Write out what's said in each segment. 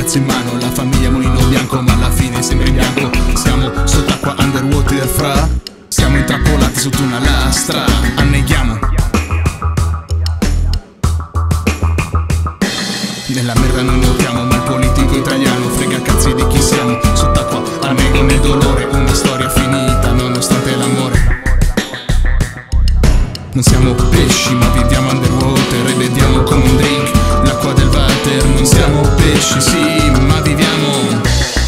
cazzo in mano, la famiglia mulino bianco, ma alla fine sempre in bianco. Siamo sott'acqua underwater fra, siamo intrappolati sotto una lastra, anneghiamo nella merda, noi nuotiamo, ma il politico italiano frega cazzi di chi siamo. Sott'acqua annego nel dolore, una storia finita nonostante l'amore. Non siamo pesci ma viviamo underwater e beviamo come un drink l'acqua del water. Non siamo pesci sì ma viviamo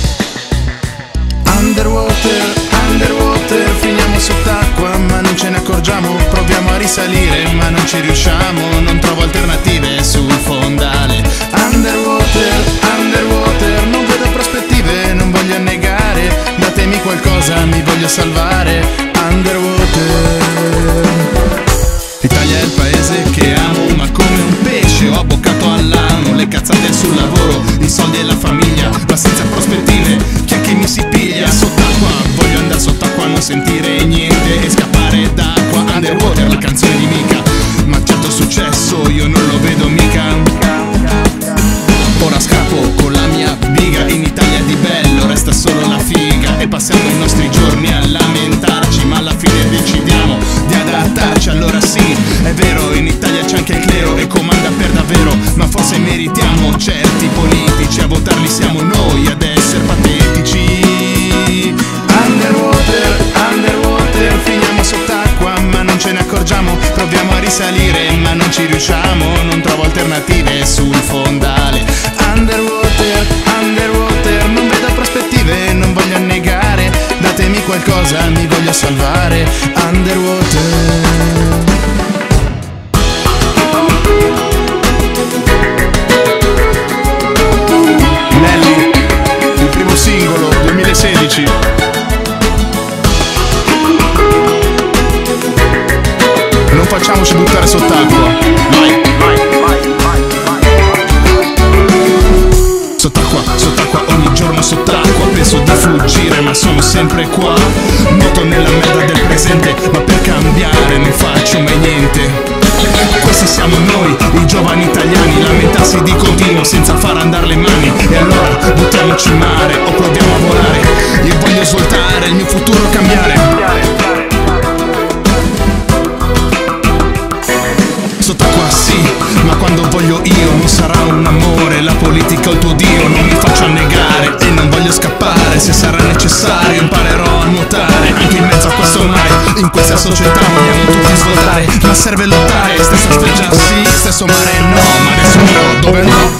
underwater, underwater. Finiamo sott'acqua ma non ce ne accorgiamo, proviamo a risalire ma non ci riusciamo, non trovo alternative sul fondale. Underwater, underwater, non vedo prospettive, non voglio annegare, datemi qualcosa, mi voglio salvare. Underwater. L'Italia è il paese che amo, ma come un pesce ho abboccato all'ano. Le cazzate sul lavoro, i soldi e la famiglia, ma senza prospettive, chi è che mi si piglia? Sott'acqua, voglio andare sott'acqua, non sentire niente e scappare d'acqua. Underwater, la canzone di Mika, ma certo successo io non lo vedo mica. Ora scappo con la mia biga, in Italia di bello resta solo la figa, e passiamo i nostri giorni a lamentarci, ma alla fine decidiamo di adattarci. Allora sì, è vero, in Italia c'è anche il clero e comanda per davvero, ma forse meritiamo certi politici, a votarli siamo noi ad essere patetici. Underwater, underwater, finiamo sott'acqua ma non ce ne accorgiamo, proviamo a risalire ma non ci riusciamo, non trovo alternative sul fondale. Underwater, underwater, non vedo prospettive, non voglio annegare, datemi qualcosa, mi voglio salvare. Underwater. Nelly, il primo singolo 2016. Non facciamoci buttare sott'acqua. Vai, vai, vai, vai, vai. Sott'acqua, sott'acqua, ogni giorno sott'acqua. Penso di fuggire ma sono sempre qua. Nuoto nella merda del presente, ma per cambiare non faccio mai niente. Questi siamo noi, i giovani italiani, lamentarsi di continuo senza far andare le mani. E allora buttiamoci in mare o proviamo a volare. Io voglio svoltare, il mio futuro cambiare. Sott'acqua sì, ma quando voglio io non sarà un amore, la politica o il tuo Dio, non mi faccio annegare e non voglio scappare, se sarà necessario imparerò a nuotare, anche in mezzo a questo mare, in questa società vogliamo tutti svoltare, ma serve lottare, stessa spiaggia sì, stesso mare no, ma adesso no, dove no?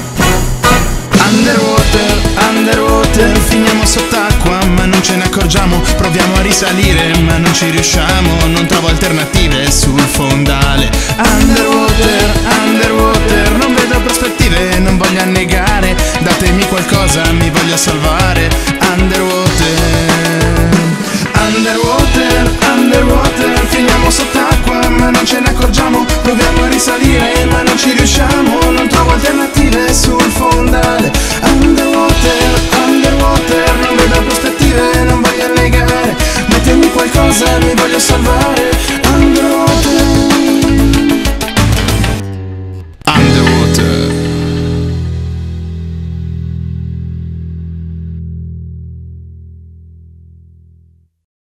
Underwater, underwater, finiamo sott'acqua ma non ce ne accorgiamo, proviamo a risalire ma non ci riusciamo, non trovo alternative sul fondale. Underwater, underwater, non vedo prospettive, non voglio annegare, datemi qualcosa, mi voglio salvare. Underwater, underwater, underwater, finiamo sott'acqua ma non ce ne accorgiamo, proviamo a risalire ma non ci riusciamo, non trovo alternative sul fondale.